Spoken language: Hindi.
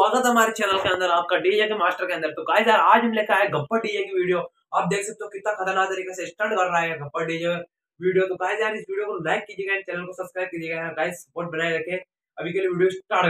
स्वागत है हमारे चैनल के अंदर, आपका डीजे के मास्टर के अंदर। तो गाइस यार आज हम लेकर आए गब्बर डीजे की वीडियो। आप देख सकते हो कितना खतरनाक तरीके से स्टंट कर रहा है गब्बर डीजे वीडियो। तो गाइस यार इस वीडियो को लाइक कीजिएगा, चैनल को सब्सक्राइब कीजिएगा गाइस, सपोर्ट बनाए रखे। अभी के लिए वीडियो स्टार्ट।